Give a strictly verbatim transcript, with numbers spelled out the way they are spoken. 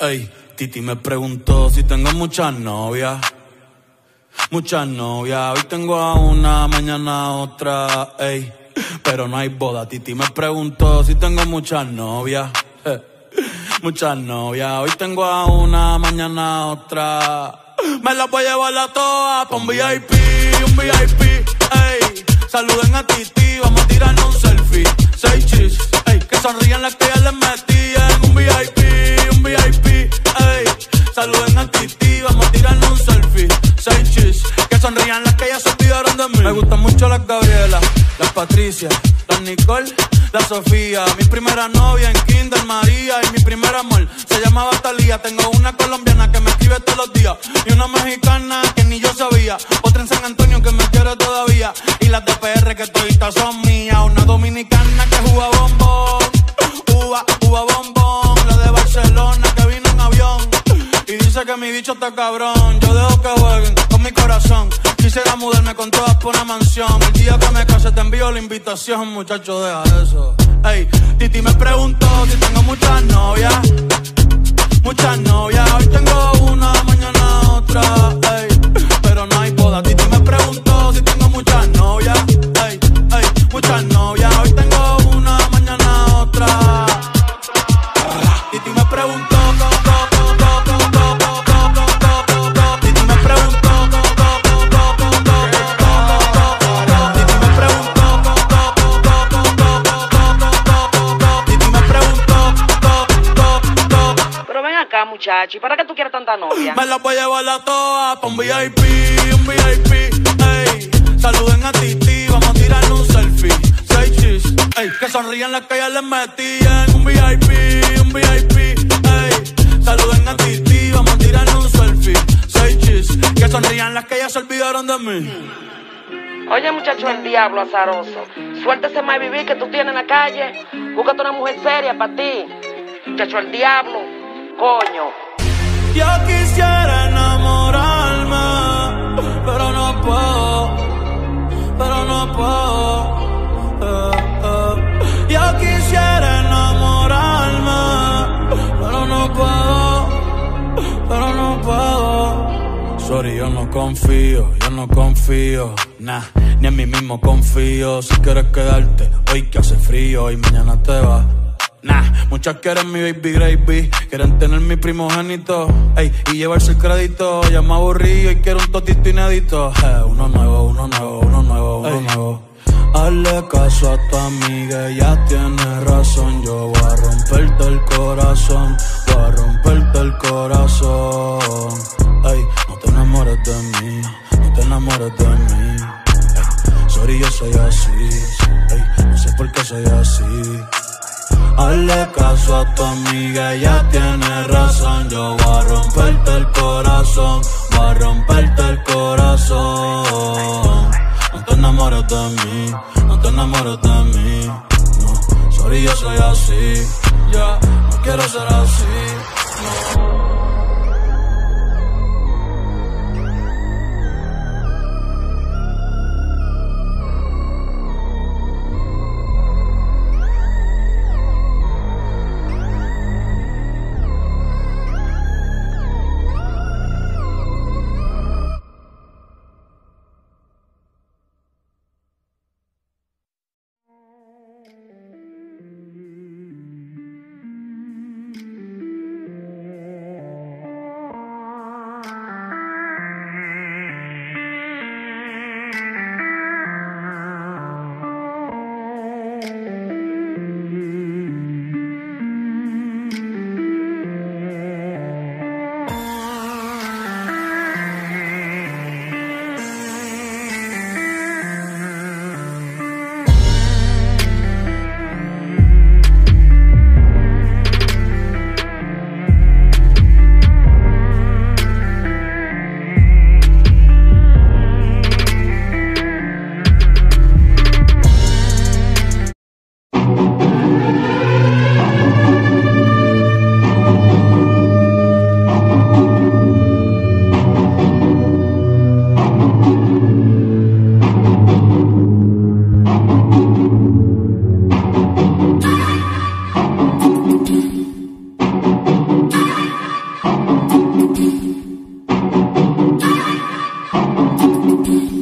Ey, Titi me preguntó si tengo muchas novias. Muchas novias, hoy tengo a una, mañana a otra, ey. Pero no hay boda. Titi me preguntó si tengo muchas novias. Eh, muchas novias, hoy tengo a una, mañana a otra. Me las voy a llevar a todas pa' un V I P, un V I P, ey. Saluden a Titi, vamos a tirarnos un selfie. Seis chis, ey, que sonrían las que ya les metí en un V I P, un V I P, ey. Saluden a Titi, vamos a tirarnos un selfie. Seis chis, que sonrían las que ya se olvidaron de mí. Me gustan mucho las Gabriela, las Patricia, las Nicole, la Sofía. Mi primera novia en Kinder María y mi primer amor se llamaba Talía. Tengo una colombiana que me escribe todos los días y una mexicana que ni yo sabía. Otra en San Antonio que me quiere todavía y las de P R que toditas son mías. Una dominicana que juega bombón, uva, uva bombón. La de Barcelona que vino en avión y dice que mi bicho está cabrón. Yo dejo que jueguen con mi corazón. Quisiera mudarme con todas por una mansión. El día que me case te envío la invitación, muchacho, deja eso. Ey, Titi me preguntó si tengo muchas novias. Muchas novias, hoy tengo una, mañana otra, ey. Pero no hay boda. Titi me preguntó si tengo muchas novias. Ey, ey, muchas novias, hoy tengo una, mañana otra. Titi me preguntó. Muchacho, ¿y para qué tú quieres tanta novia? Me la voy a llevar a todas pa' un V I P, un V I P, ey. Saluden a Titi, vamos a tirarle un selfie. Seis chis, ey. Que sonrían las que ya les metí en un V I P, un V I P, ey. Saluden a Titi, vamos a tirarle un selfie. Seis chis, que sonrían las que ya se olvidaron de mí. Oye, muchacho, el diablo azaroso. Suéltese más vivir que tú tienes en la calle. Búscate una mujer seria para ti. Muchacho, el diablo. Coño. Yo quisiera enamorarme, pero no puedo, pero no puedo. Eh, eh. Yo quisiera enamorarme, pero no puedo, pero no puedo. Sorry, yo no confío, yo no confío, nah, ni en mí mismo confío. Si quieres quedarte hoy que hace frío y mañana te vas. Nah, muchas quieren mi baby gravy, quieren tener mi primogénito, ey, y llevarse el crédito. Ya me aburrí y quiero un totito inédito. Eh, uno nuevo, uno nuevo, uno nuevo, uno ey. nuevo. Hazle caso a tu amiga, ella tiene razón. Yo voy a romperte el corazón, voy a romperte el corazón. Ey, no te enamores de mí, no te enamores de mí. Ey, sorry, yo soy así, ey, no sé por qué soy así. Hazle caso a tu amiga, ella tiene razón. Yo voy a romperte el corazón, voy a romperte el corazón. No te enamores de mí, no te enamores de mí. No, sorry, yo soy así, ya, yeah, no quiero ser así, no. Thank you.